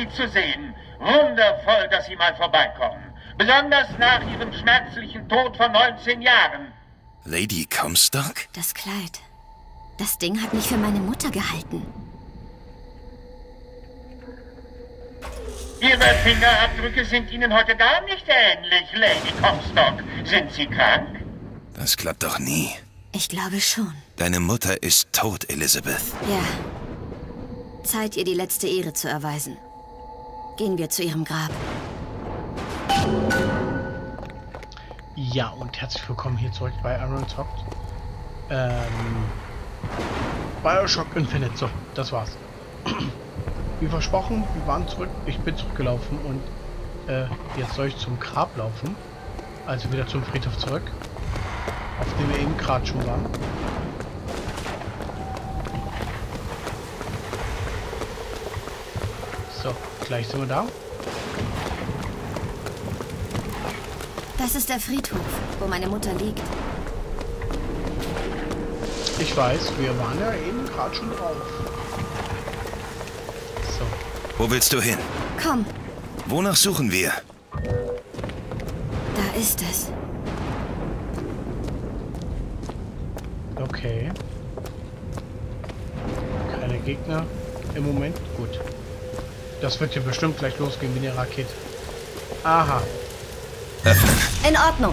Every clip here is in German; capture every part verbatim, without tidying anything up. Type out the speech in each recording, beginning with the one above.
Sie zu sehen. Wundervoll, dass Sie mal vorbeikommen. Besonders nach Ihrem schmerzlichen Tod vor neunzehn Jahren. Lady Comstock? Das Kleid. Das Ding hat mich für meine Mutter gehalten. Ihre Fingerabdrücke sind Ihnen heute gar nicht ähnlich, Lady Comstock. Sind Sie krank? Das klappt doch nie. Ich glaube schon. Deine Mutter ist tot, Elizabeth. Ja. Zeit, ihr die letzte Ehre zu erweisen. Gehen wir zu ihrem Grab. Ja, und herzlich willkommen hier zurück bei Iron Talk. Ähm, Bioshock Infinite, so, das war's. Wie versprochen, wir waren zurück, ich bin zurückgelaufen und äh, jetzt soll ich zum Grab laufen. Also wieder zum Friedhof zurück, auf dem wir eben gerade schon waren. So, gleich sind wir da. Das ist der Friedhof, wo meine Mutter liegt. Ich weiß, wir waren ja eben gerade schon drauf. So. Wo willst du hin? Komm, Wonach suchen wir? da ist es. Okay. Keine Gegner im Moment. Gut. Das wird hier bestimmt gleich losgehen wie eine Rakete. Aha. Öffnen. In Ordnung.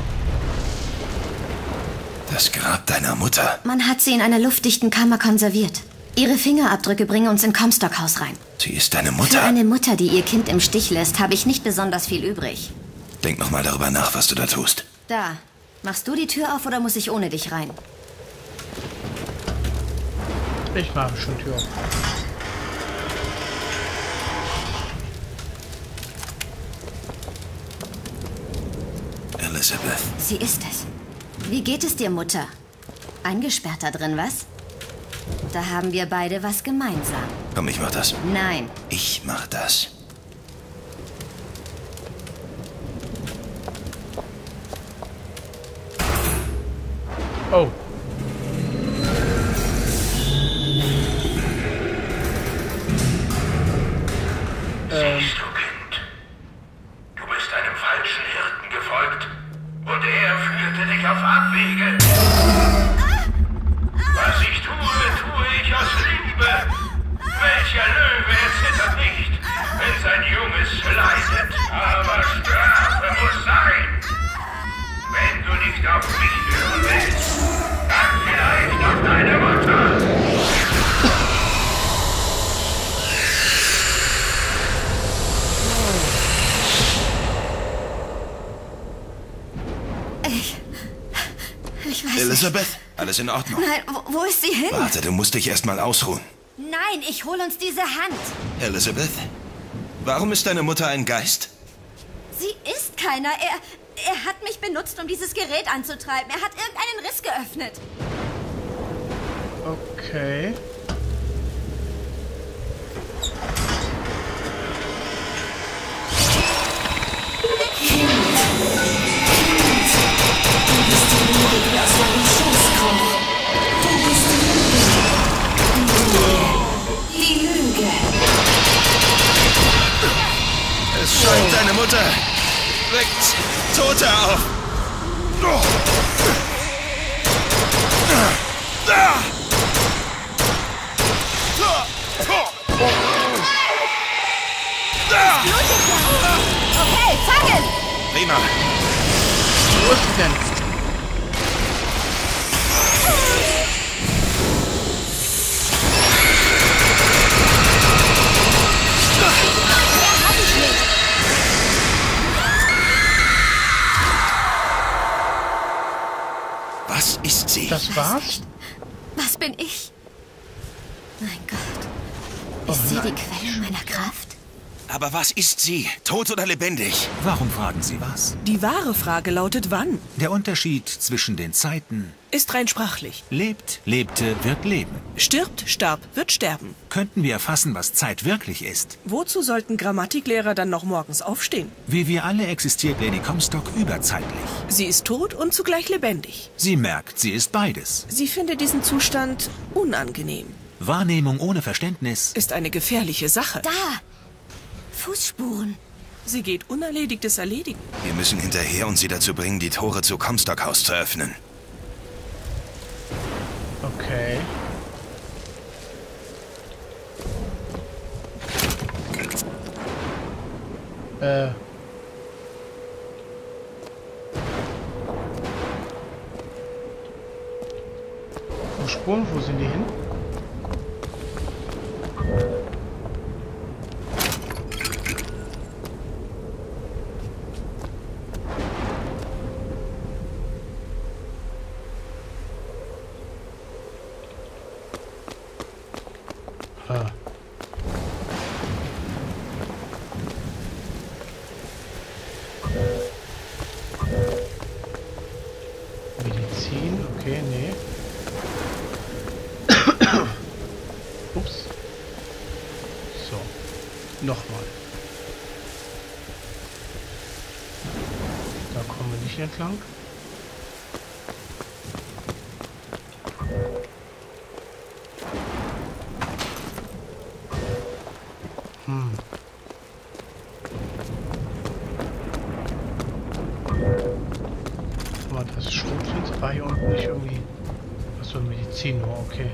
Das Grab deiner Mutter. Man hat sie in einer luftdichten Kammer konserviert. Ihre Fingerabdrücke bringen uns in Comstock Haus rein. Sie ist deine Für Mutter. eine Mutter, die ihr Kind im Stich lässt, habe ich nicht besonders viel übrig. Denk noch mal darüber nach, was du da tust. Da. Machst du die Tür auf oder muss ich ohne dich rein? Ich mache schon Tür auf. Elizabeth. Sie ist es. Wie geht es dir, Mutter? Eingesperrt da drin, was? Da haben wir beide was gemeinsam. Komm, ich mach das. Nein. Ich mach das. Oh. Ähm. Siehst du, Kind? Du bist einem falschen Hirten gefolgt und er führte dich auf Abwege. Was ich tue, tue ich aus Liebe. Welcher Löwe erzittert nicht, wenn sein Junges leidet? Aber Strafe muss sein. Wenn du nicht auf mich hören willst, dann vielleicht auf deine Mutter. Ich... Ich weiß Elizabeth, nicht. alles in Ordnung. Nein, wo, wo ist sie hin? Warte, du musst dich erst mal ausruhen. Nein, ich hol uns diese Hand. Elizabeth, warum ist deine Mutter ein Geist? Sie ist keiner. Er, er hat mich benutzt, um dieses Gerät anzutreiben. Er hat irgendeinen Riss geöffnet. Okay. Die Lüge. Es scheint, deine Mutter weckt Tote auf. Okay, fangen! Prima. Wo ist sie denn? Was ist sie? Das war's? Was bin ich? Mein Gott. Ist Oh sie nein. die Quelle meiner Kraft? Aber was ist sie? Tot oder lebendig? Warum fragen Sie was? Die wahre Frage lautet wann? Der Unterschied zwischen den Zeiten: Ist rein sprachlich. lebt, lebte, wird leben. Stirbt, starb, wird sterben. Könnten wir erfassen, was Zeit wirklich ist? Wozu sollten Grammatiklehrer dann noch morgens aufstehen? Wie wir alle existiert Lady Comstock überzeitlich. Sie ist tot und zugleich lebendig. Sie merkt, sie ist beides. Sie findet diesen Zustand unangenehm. Wahrnehmung ohne Verständnis. Ist eine gefährliche Sache. Da! Fußspuren. Sie geht Unerledigtes erledigen. Wir müssen hinterher und sie dazu bringen, die Tore zu Comstock House zu öffnen. Okay. Äh. Fußspuren, wo sind die hin? Ah. Medizin, okay, nee. Ups. So. Nochmal. Da kommen wir nicht entlang. Hm. Guck mal, das ist Schrotflinte war hier unten nicht irgendwie. Achso, Medizin nur, okay.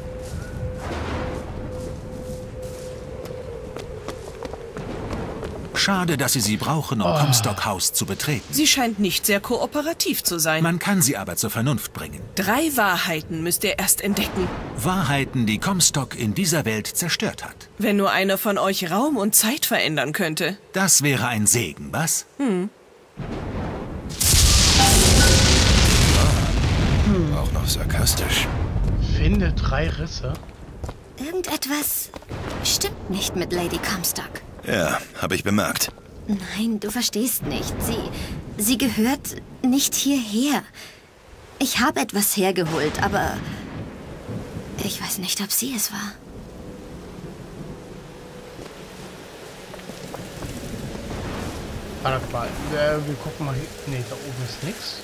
Schade, dass Sie sie brauchen, um Oh. Comstock House zu betreten. Sie scheint nicht sehr kooperativ zu sein. Man kann sie aber zur Vernunft bringen. Drei Wahrheiten müsst ihr erst entdecken. Wahrheiten, die Comstock in dieser Welt zerstört hat. Wenn nur einer von euch Raum und Zeit verändern könnte. Das wäre ein Segen, was? Hm. Auch noch sarkastisch. Finde drei Risse. Irgendetwas stimmt nicht mit Lady Comstock. Ja, habe ich bemerkt. Nein, du verstehst nicht. Sie, sie gehört nicht hierher. Ich habe etwas hergeholt, aber ich weiß nicht, ob sie es war. Warte mal, äh, wir gucken mal hier. Ne, da oben ist nichts.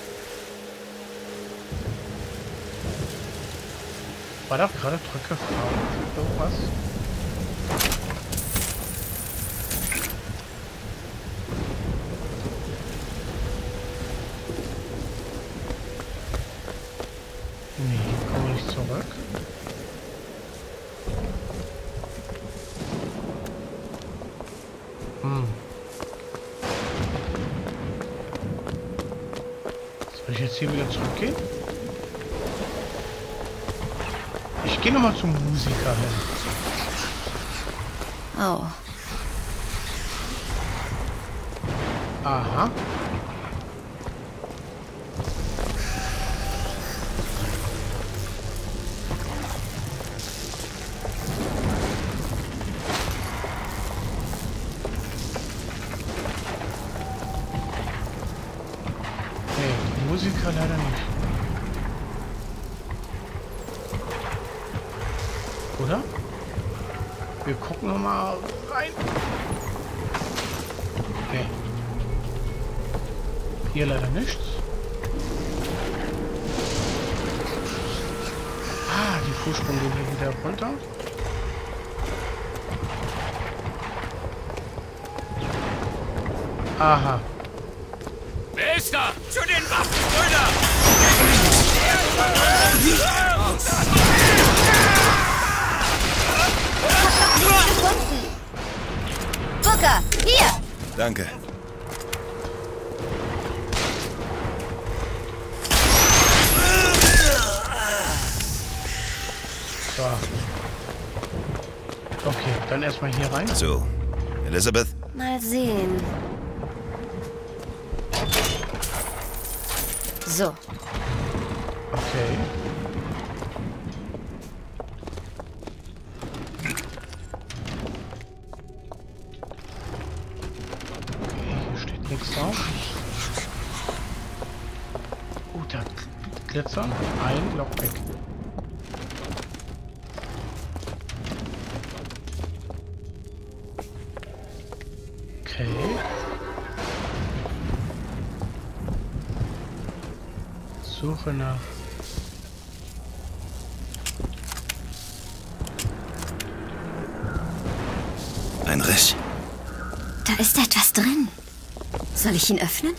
War da gerade drücke V für irgendwas? Nee, kommen wir nicht zurück. Hm. Soll ich jetzt hier wieder zurückgehen? Ich gehe nochmal zum Musiker hin. Oh, Aha. Nee, Musiker leider nicht. Oder? Wir gucken noch mal rein. Nee. Hier leider nichts. Ah, die Fußspuren gehen hier wieder runter. Aha. Wer ist da? Zu den Waffen, Brüder! gefunden! Booker, hier! Danke. So. Okay, dann erstmal hier rein. So, Elizabeth? Mal sehen. So, Okay. Okay, hier steht nichts drauf. Guter Glitzer. Ein Lockpick. Okay. Suche nach Ein Riss. ist etwas drin. Soll ich ihn öffnen?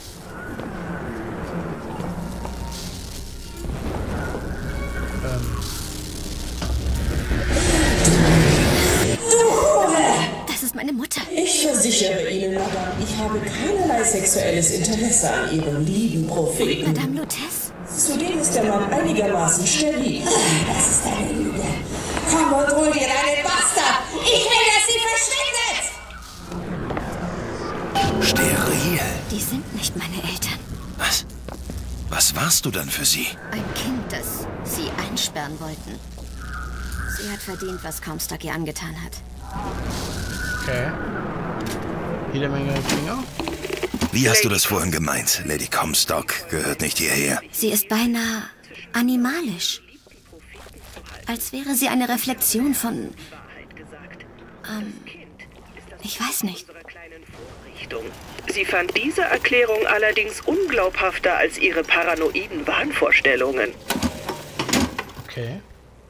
Ähm. Das ist meine Mutter. Ich versichere Ihnen, Madame, ich habe keinerlei sexuelles Interesse an Ihrem lieben Propheten. Madame Lutez? Zudem ist der Mann einigermaßen steril. Das ist eine Lüge. Komm und hol dir deinen Bastard! Ich will, dass sie verschwindet! Steril? Die sind nicht meine Eltern. Was? Was warst du dann für sie? Ein Kind, das sie einsperren wollten. Sie hat verdient, was Comstock ihr angetan hat. Okay. Jede Menge Finger. Wie hast du das vorhin gemeint? Lady Comstock gehört nicht hierher. Sie ist beinahe animalisch. Als wäre sie eine Reflexion von... Ähm, ich weiß nicht. Sie fand diese Erklärung allerdings unglaubhafter als ihre paranoiden Wahnvorstellungen. Okay.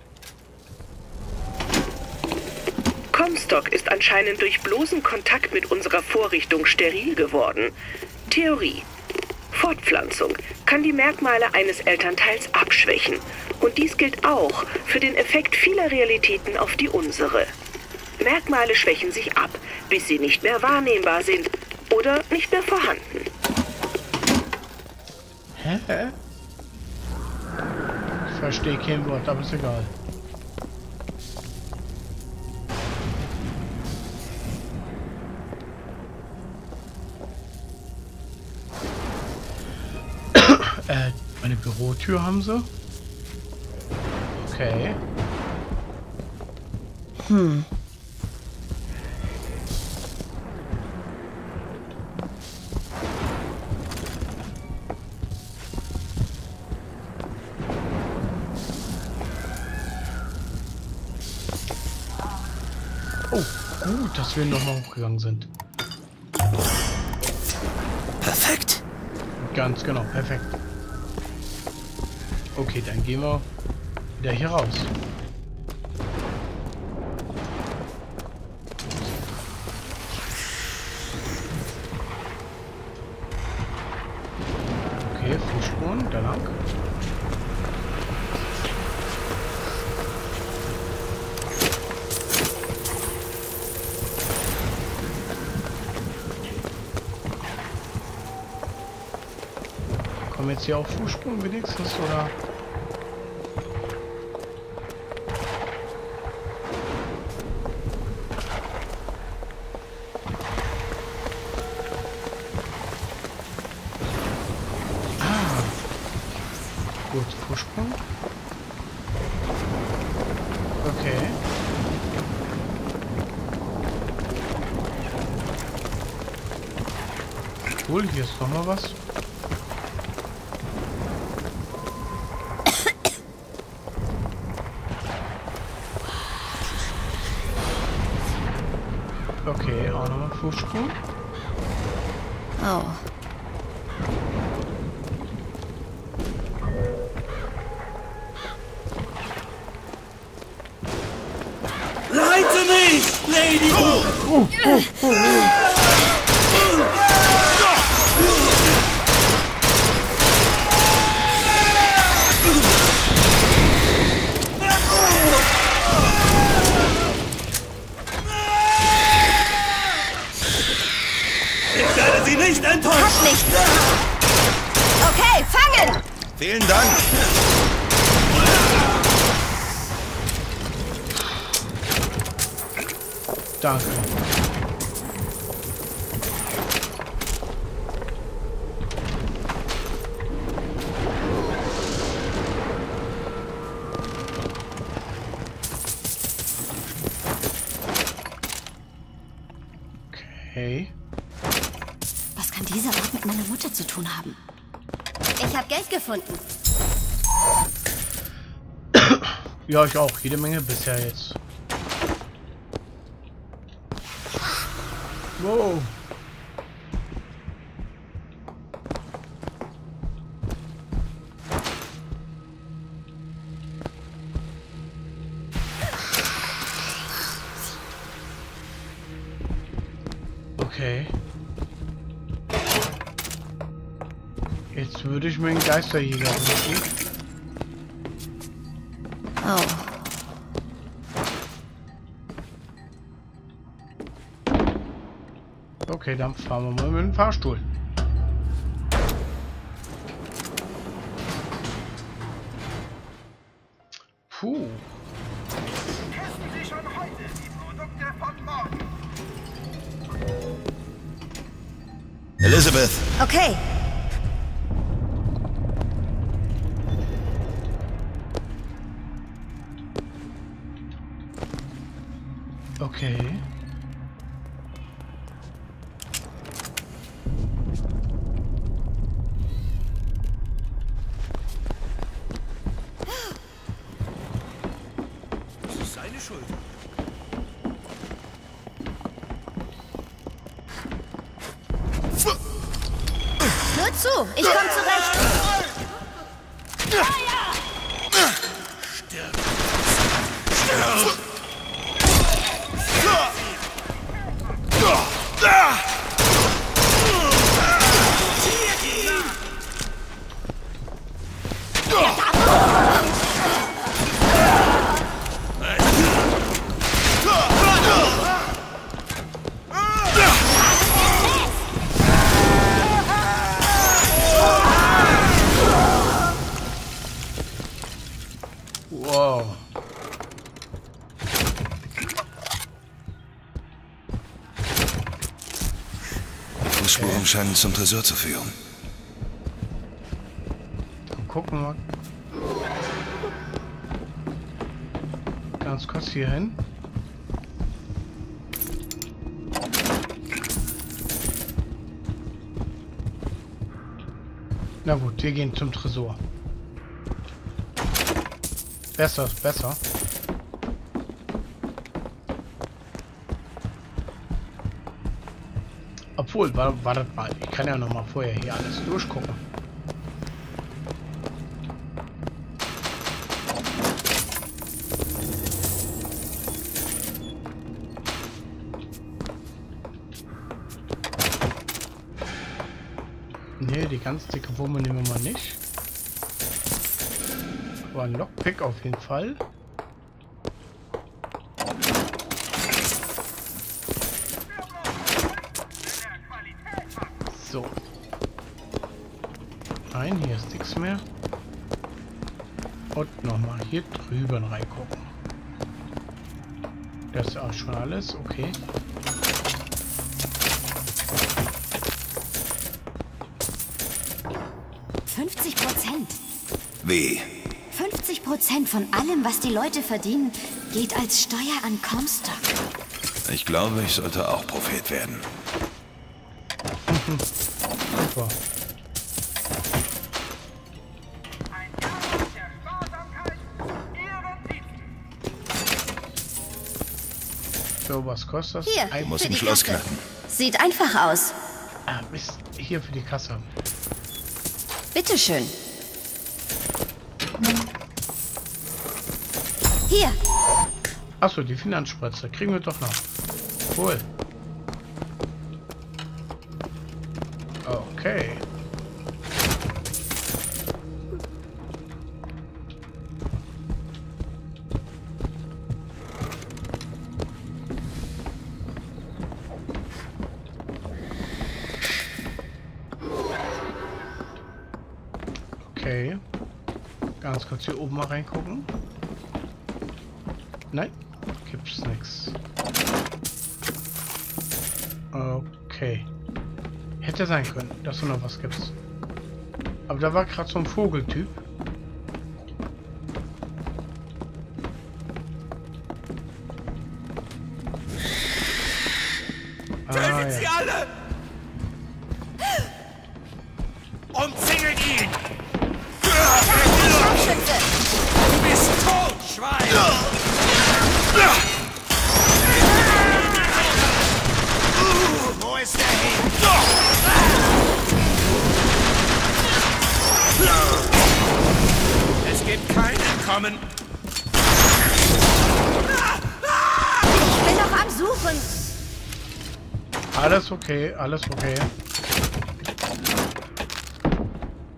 Comstock ist anscheinend durch bloßen Kontakt mit unserer Vorrichtung steril geworden. Theorie. Fortpflanzung kann die Merkmale eines Elternteils abschwächen. Und dies gilt auch für den Effekt vieler Realitäten auf die unsere. Merkmale schwächen sich ab, bis sie nicht mehr wahrnehmbar sind oder nicht mehr vorhanden. Hä? Ich verstehe kein Wort, aber ist egal. äh, eine Bürotür haben sie. Okay. Hm. Oh, gut, dass wir nochmal hochgegangen sind. Perfekt. Ganz genau, perfekt. Okay, dann gehen wir wieder hier raus. Okay, Fußspuren, da lang. Kommen jetzt hier auch Fußspuren wenigstens, oder? Ah. Gut, Fußsprung. Okay. Cool, hier ist noch mal was. Okay, auch nochmal Fußspuren. Oh. Leite mich, Lady! Oh, oh, oh, oh. Ich werde Sie nicht enttäuschen! Hab nichts! Okay, fangen! Vielen Dank. Danke. Okay. Was kann dieser Ort mit meiner Mutter zu tun haben? Ich habe Geld gefunden. Ja, ich auch. Jede Menge bisher jetzt. Wow. Okay. Jetzt würde ich mir einen Geisterjäger wünschen. Oh. Okay, dann fahren wir mal mit dem Fahrstuhl. Puh. Testen Sie schon heute die Produkte von morgen. Elizabeth, Okay. Okay. Das ist seine Schuld. Hör zu, ich komm zurecht. Stirb. Stirb. Wow. die Fußspuren scheinen zum Tresor zu führen. Dann gucken wir ganz kurz hier hin. Na gut, wir gehen zum Tresor. Besser ist besser. Obwohl, wartet mal, ich kann ja noch mal vorher hier alles durchgucken. Ne, die ganz dicke Wumme nehmen wir mal nicht. Aber ein Lockpick auf jeden Fall. So. Nein, hier ist nichts mehr. Und nochmal hier drüben reingucken. Das ist auch schon alles, okay. fünfzig Prozent. Wie? fünfzig Prozent von allem, was die Leute verdienen, geht als Steuer an Comstock. Ich glaube, ich sollte auch Prophet werden. Super. Ein Jahr der Sparsamkeit, Ihren Dienst. So, was kostet das? Hier, Ein- Muss für im die Schloss Kasse. knacken. Sieht einfach aus. Ah, Mist. Hier für die Kasse. Bitteschön. Hier. Achso, die Finanzspritze. Kriegen wir doch noch. Cool. Okay. Okay. Ganz kurz hier oben mal reingucken. Nein, gibt's nichts. Okay. Hätte sein können, dass du noch was gibst. Aber da war gerade so ein Vogeltyp. Ah, Tötet sie ja. alle! Umzingelt ihn! Scharfschütze. Du bist tot, Schwein! Wo ist der hin? Es gibt kein Entkommen. Ich bin noch am Suchen. Alles okay, alles okay.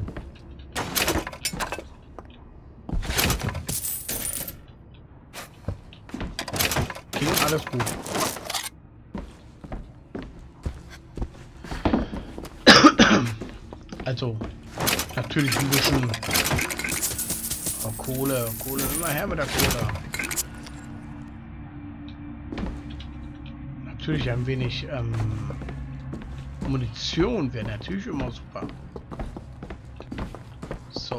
alles gut. Also, natürlich ein bisschen oh, Kohle, Kohle, immer her mit der Kohle. Natürlich ein wenig ähm, Munition wäre natürlich immer super. So.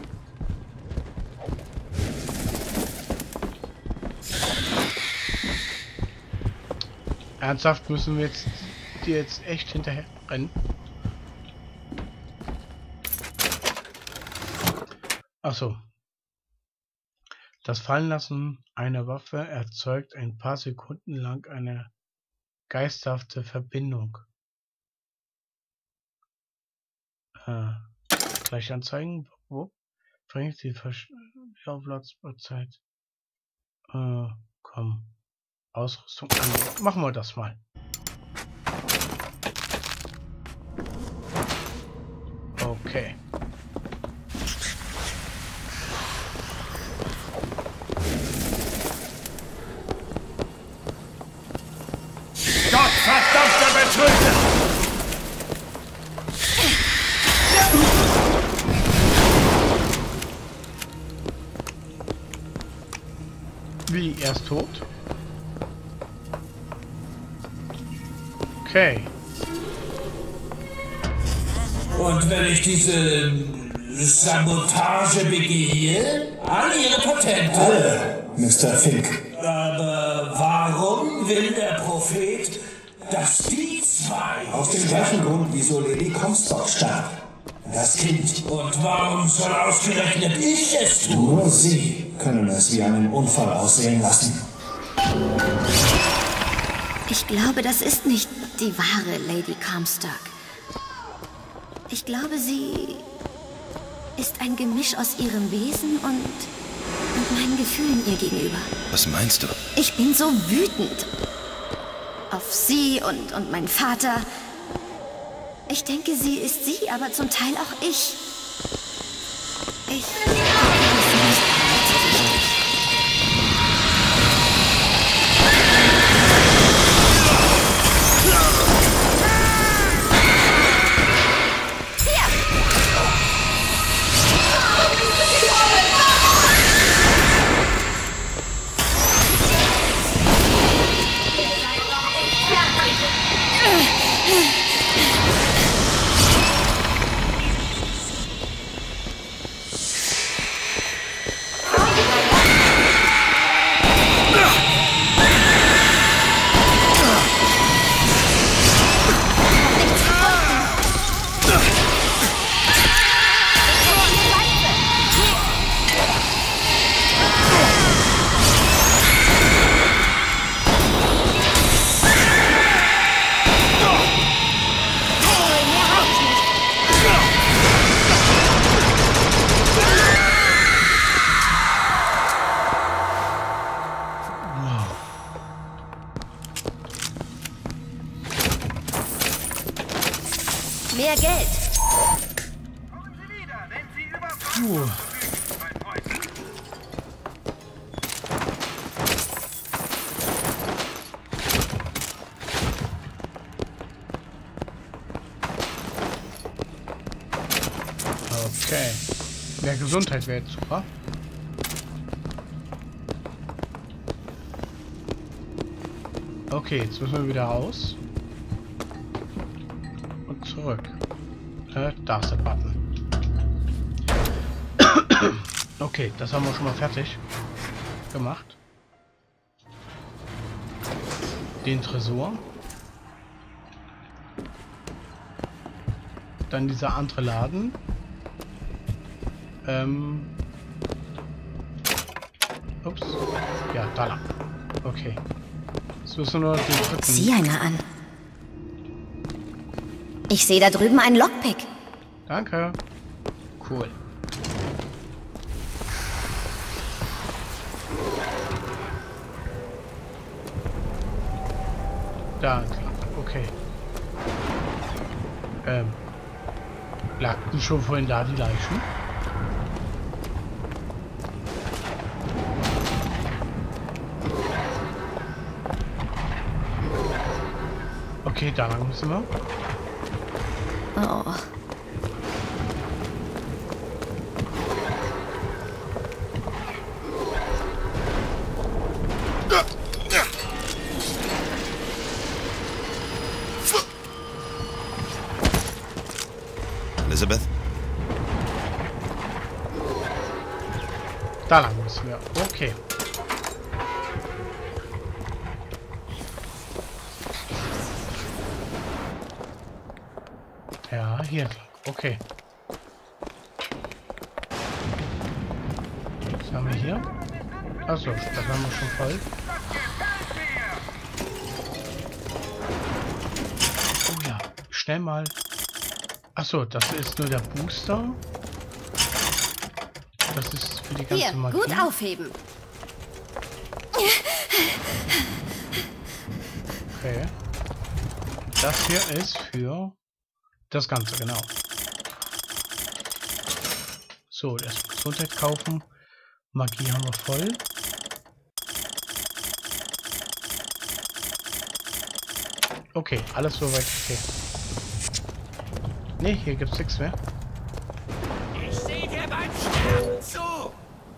Ernsthaft müssen wir jetzt die jetzt echt hinterher rennen. Achso. Das Fallenlassen einer Waffe erzeugt ein paar Sekunden lang eine geisterhafte Verbindung. Äh, gleich anzeigen. Wo? Bringt die Aufladezeit. Äh, komm. Ausrüstung an. Machen wir das mal. Okay. Gottverdammter Betrüger! Wie, er ist tot? Okay. Und wenn ich diese Sabotage begehe, alle Ihre Patente. Alle, Mister Fink. Aber warum will der Prophet, dass die zwei... Aus dem gleichen Grund, wieso Lady Comstock starb. Das Kind. Und warum soll ausgerechnet ich es tun? Nur Sie können es wie einen Unfall aussehen lassen. Ich glaube, das ist nicht die wahre Lady Comstock. Ich glaube, sie ist ein Gemisch aus ihrem Wesen und, und meinen Gefühlen ihr gegenüber. Was meinst du? Ich bin so wütend auf sie und, und meinen Vater. Ich denke, sie ist sie, aber zum Teil auch ich. Ich... Mehr Geld. Puh. Okay. Mehr Gesundheit wäre jetzt super. Okay, jetzt müssen wir wieder raus. Und zurück. Äh, da ist der Button. Okay, das haben wir schon mal fertig gemacht. Den Tresor. Dann dieser andere Laden. Ähm. Ups. Ja, da lang. Okay. Jetzt müssen wir nur den dritten. Sieh einer an. Ich sehe da drüben einen Lockpick. Danke. Cool. Da, okay. Ähm. Lagten schon vorhin da die Leichen? Okay, da lang müssen wir. Oh. Elizabeth? Da lang müssen wir. Okay. Ja, hier entlang. Okay. Was haben wir hier? Achso, das haben wir schon voll. Oh ja, schnell mal. Achso, das ist nur der Booster. Das ist für die ganze Hier, Magie. gut aufheben. Okay. Das hier ist für das Ganze, genau. So, erstmal Gesundheit kaufen. Magie haben wir voll. Okay, alles soweit okay. Ne, hier gibt's nichts mehr. Ich sehe dir beim Sterben zu!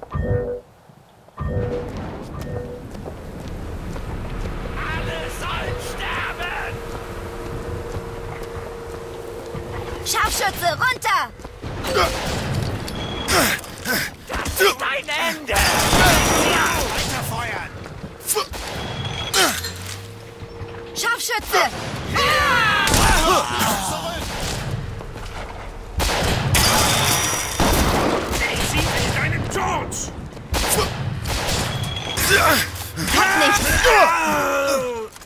Alle sollen sterben! Scharfschütze, runter! Das ist dein Ende! Ja, weiterfeuern! Scharfschütze! Ich sehe deinen Tod! Hat nichts!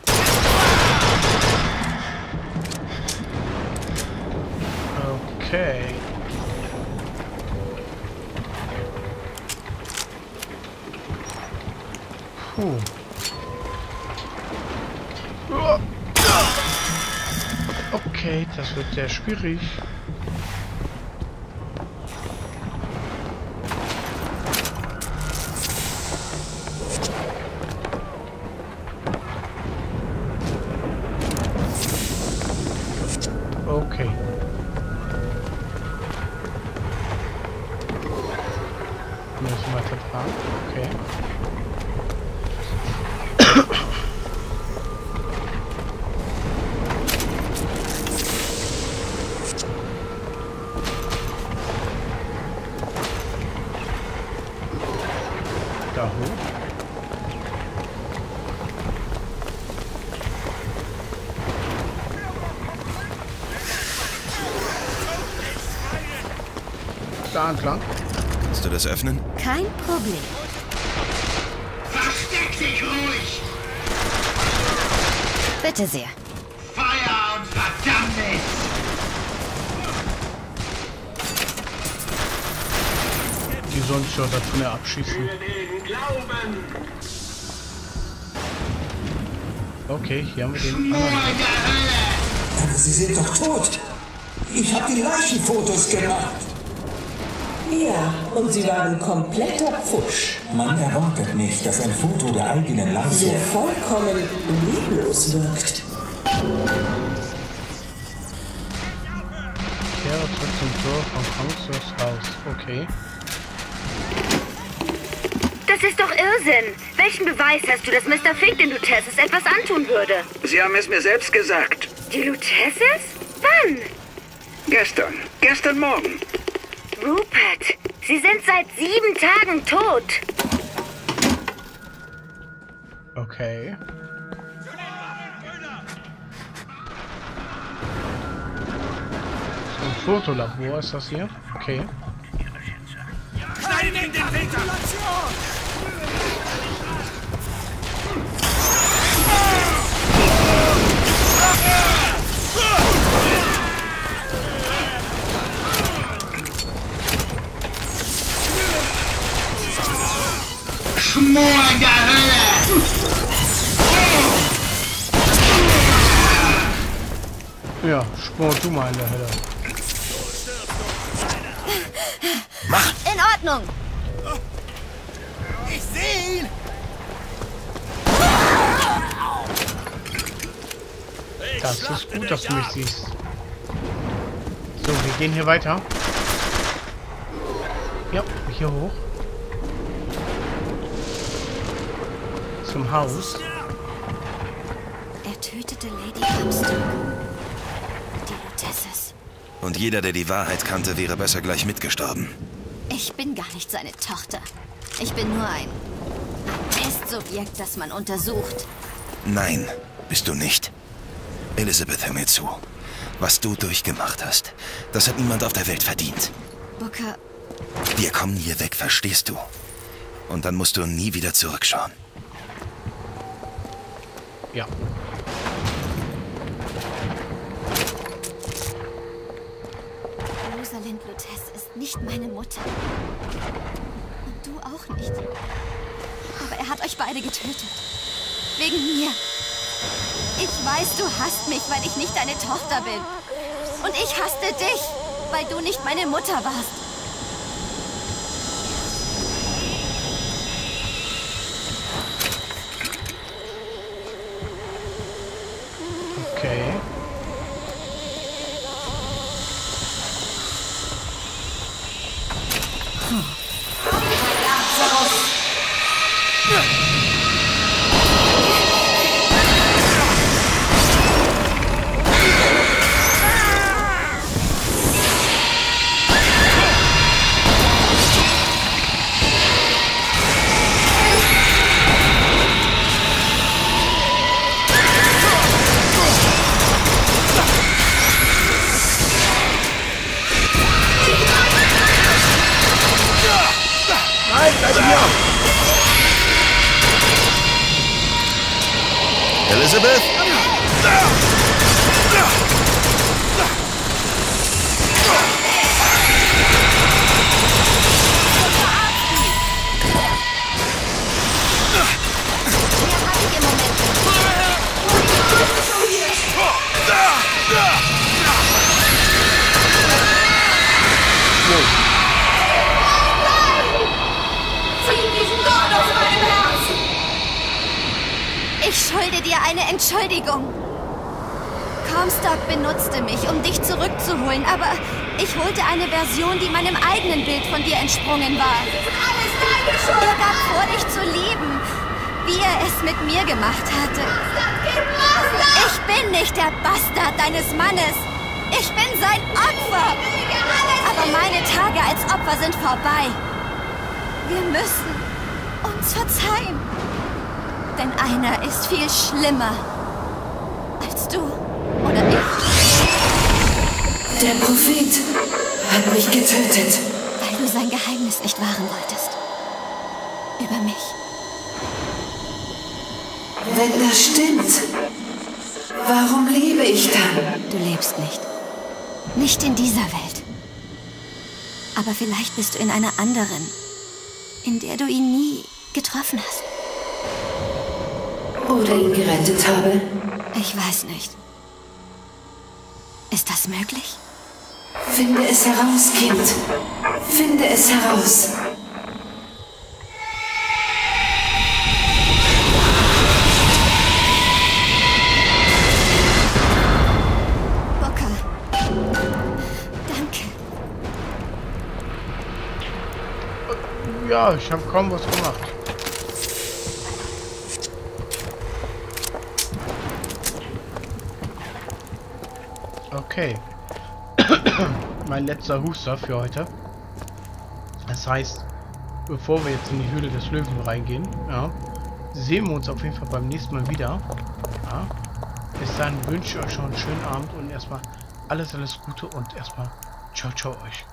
Okay. Puh. Okay, das wird sehr schwierig. Okay. Müssen wir vertragen. Okay. Da hoch. Da entlang. Kannst du das öffnen? Kein Problem. Versteck dich ruhig! Bitte sehr. Feuer und Verdammnis! Die sollen sich ja davon ja abschießen. Für den Glauben! Okay, hier haben wir den anderen. Aber Sie sind doch tot. Ich habe die Leichenfotos gemacht. Ja, und sie waren kompletter Pfusch. Man erwartet nicht, dass ein Foto der eigenen So Leiche... vollkommen leblos wirkt. Kehre zurück zum Tor vom Krankenhaus raus. Okay. Das ist doch Irrsinn. Welchen Beweis hast du, dass Mister Fink den Luteces etwas antun würde? Sie haben es mir selbst gesagt. Die Luteces? Wann? Gestern. Gestern Morgen. Rupert, sie sind seit sieben Tagen tot. Okay. So ein Fotolabor ist das hier. Okay. Schneiden in den Winter! Schmor in der Hölle! Ja, spur du mal in der Hölle. Mach! In Ordnung! Ich sehe ihn! Das ist gut, dass du mich siehst. So, wir gehen hier weiter. Ja, hier hoch. Zum Haus. Er tötete Lady Comstock. Die Lutesses. Und jeder, der die Wahrheit kannte, wäre besser gleich mitgestorben. Ich bin gar nicht seine Tochter. Ich bin nur ein, ein Testsubjekt, das man untersucht. Nein, bist du nicht. Elizabeth, hör mir zu. Was du durchgemacht hast, das hat niemand auf der Welt verdient. Booker... Wir kommen hier weg, verstehst du? Und dann musst du nie wieder zurückschauen. Ja. Rosalind Lutece ist nicht meine Mutter. Und du auch nicht. Aber er hat euch beide getötet. Wegen mir. Ich weiß, du hasst mich, weil ich nicht deine Tochter bin. Und ich hasste dich, weil du nicht meine Mutter warst. Okay. Hm. Elizabeth? Ich schulde dir eine Entschuldigung. Comstock benutzte mich, um dich zurückzuholen, aber ich holte eine Version, die meinem eigenen Bild von dir entsprungen war. Alles deine Schuld! Er gab vor, dich zu lieben, wie er es mit mir gemacht hatte. Ich bin nicht der Bastard deines Mannes. Ich bin sein Opfer. Aber meine Tage als Opfer sind vorbei. Wir müssen uns verzeihen. Denn einer ist viel schlimmer als du oder ich. Der Prophet hat mich getötet. Weil du sein Geheimnis nicht wahren wolltest. Über mich. Wenn das stimmt, warum lebe ich dann? Du lebst nicht. Nicht in dieser Welt. Aber vielleicht bist du in einer anderen, in der du ihn nie getroffen hast. Oder ihn gerettet habe. Ich weiß nicht. Ist das möglich? Finde es heraus, Kind. Finde es heraus. Booker. Danke. Ja, ich habe kaum was gemacht. Okay. Mein letzter Huster für heute. Das heißt, bevor wir jetzt in die Höhle des Löwen reingehen, ja, sehen wir uns auf jeden Fall beim nächsten Mal wieder. Ja. Bis dahin wünsche ich euch schon einen schönen Abend und erstmal alles, alles Gute und erstmal ciao, ciao euch.